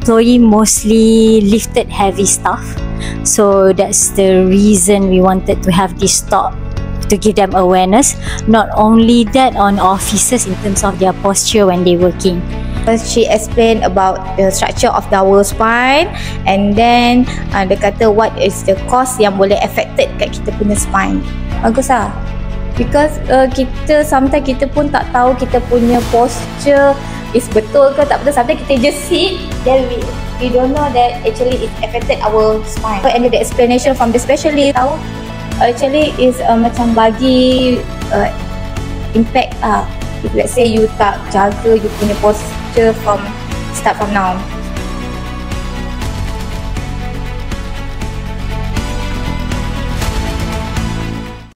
employee mostly lifted heavy stuff, so that's the reason we wanted to have this talk, to give them awareness. Not only that, on officers in terms of their posture when they're working. She explained about the structure of our spine, and then dia kata what is the cause yang boleh affected kat kita punya spine. Bagus lah. Because kita sometimes kita pun tak tahu kita punya posture is betul ke tak betul. Sometimes kita just sit, then we don't know that actually it affected our spine. And the explanation from the specialist tahu actually is macam bagi impact if let's say you tak jaga you punya posture start from now.